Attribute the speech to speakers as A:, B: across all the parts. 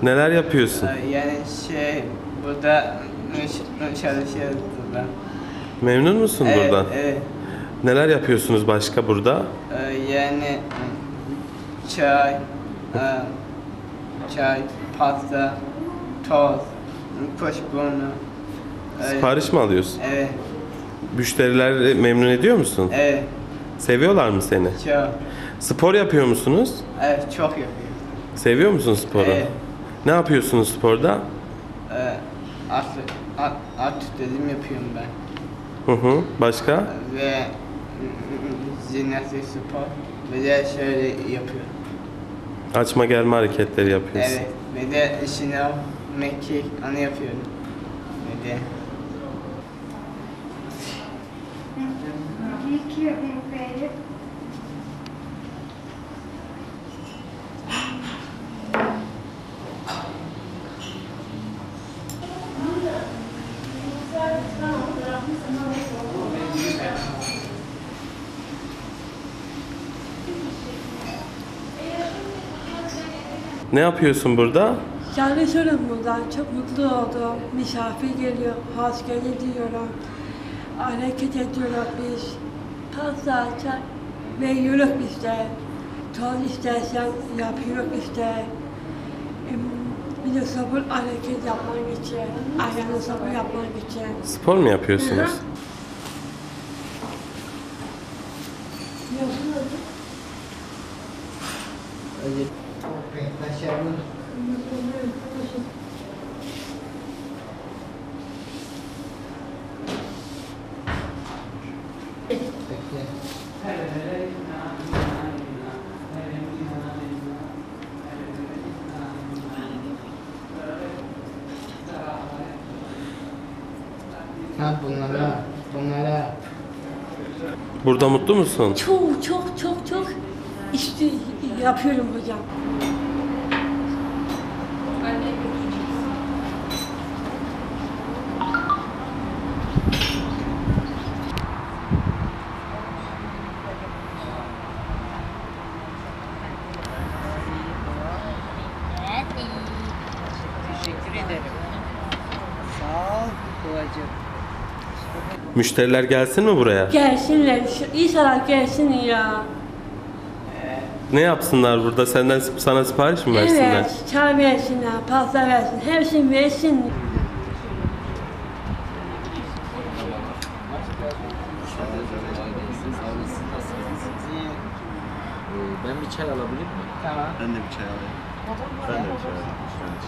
A: Neler yapıyorsun?
B: Yani burada çalışıyoruz burada.
A: Memnun musun buradan?
B: Evet.
A: Neler yapıyorsunuz başka burada?
B: Yani çay, pasta, toz, kuşburnu.
A: Sipariş mi alıyorsun?
B: Evet.
A: Müşterileri memnun ediyor musun?
B: Evet.
A: Seviyorlar mı seni?
B: Çok.
A: Spor yapıyor musunuz?
B: Evet, çok yapıyor.
A: Seviyor musun sporu?
B: Evet.
A: Ne yapıyorsunuz sporda?
B: Atletizm yapıyorum ben.
A: Başka?
B: Ve jimnastik spor. Ve de şöyle yapıyorum.
A: Açma germe hareketleri yapıyorsun.
B: Evet. Ve de şınav, mekik, onu yapıyorum. Ve de
A: Ne yapıyorsun burada?
C: Çalışıyorum buradan. Çok mutlu oldum. Misafir geliyor. Hoş geldin diyorum. Hareket ediyorlar biz. Pasta, çay veriyoruz işte. Toz istersen yapıyoruz işte. Bir de sabır hareket yapmak için. Ayağını sabır yapmak için.
A: Spor mu yapıyorsunuz?
B: başarılı. Ha bunlara.
A: Burada mutlu musun?
C: Çok işte yapıyorum hocam.
B: Teşekkür ederim. Sağ ol babacığım.
A: Müşteriler gelsin mi buraya?
C: Gelsinler. İnşallah gelsin ya.
A: Ne yapsınlar burada? Sana sipariş mi versinler?
C: Evet, çay versinler, pasta versin, hepsini versin.
D: Ben bir çay alabilir miyim?
B: Tamam.
E: Ben de bir çay alayım. Ben de bir çay alayım.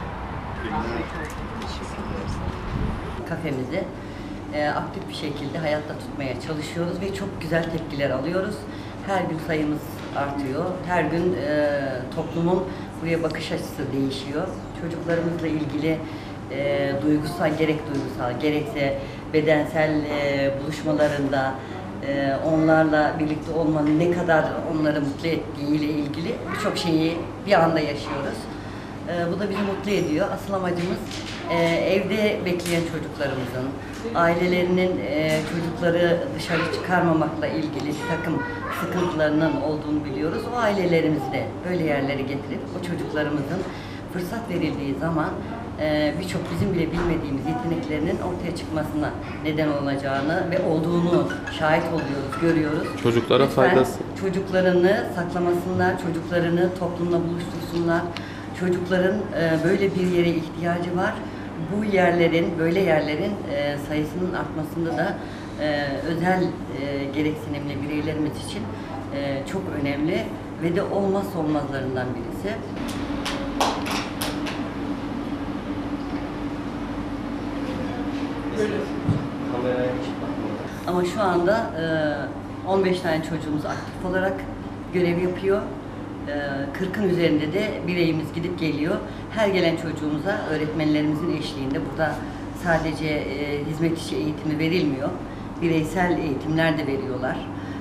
F: Kafemizi aktif bir şekilde hayatta tutmaya çalışıyoruz ve çok güzel tepkiler alıyoruz. Her gün sayımız artıyor. Her gün toplumun buraya bakış açısı değişiyor. Çocuklarımızla ilgili gerek duygusal gerekse bedensel buluşmalarında onlarla birlikte olmanın ne kadar onları mutlu ettiğiyle ilgili birçok şeyi bir anda yaşıyoruz. Bu da bizi mutlu ediyor. Asıl amacımız evde bekleyen çocuklarımızın, ailelerinin çocukları dışarı çıkarmamakla ilgili bir takım sıkıntılarının olduğunu biliyoruz. O ailelerimizi de böyle yerlere getirip o çocuklarımızın fırsat verildiği zaman birçok bizim bile bilmediğimiz yeteneklerinin ortaya çıkmasına neden olacağını ve olduğunu şahit oluyoruz, görüyoruz.
A: Çocuklara
F: Lütfen
A: faydası.
F: çocuklarını saklamasınlar, çocuklarını toplumla buluştursunlar. Çocukların böyle bir yere ihtiyacı var. Bu yerlerin, böyle yerlerin sayısının artmasında da özel gereksinimli bireylerimiz için çok önemli ve de olmazsa olmazlarından birisi. Ama şu anda 15 tane çocuğumuz aktif olarak görev yapıyor. 40'ın üzerinde de bireyimiz gidip geliyor. Her gelen çocuğumuza öğretmenlerimizin eşliğinde burada sadece hizmet işi eğitimi verilmiyor. Bireysel eğitimler de veriyorlar.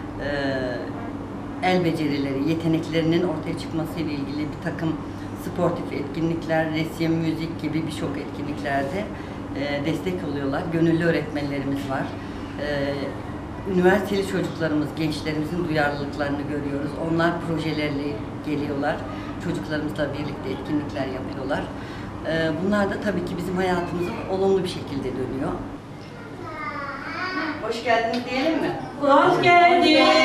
F: El becerileri, yeteneklerinin ortaya çıkması ile ilgili bir takım sportif etkinlikler, resim, müzik gibi birçok etkinliklerde destek oluyorlar. Gönüllü öğretmenlerimiz var. Üniversiteli çocuklarımız, gençlerimizin duyarlılıklarını görüyoruz. Onlar projelerle geliyorlar. Çocuklarımızla birlikte etkinlikler yapıyorlar. Bunlar da tabii ki bizim hayatımıza olumlu bir şekilde dönüyor. Hoş geldiniz diyelim mi?
C: Hoş geldin.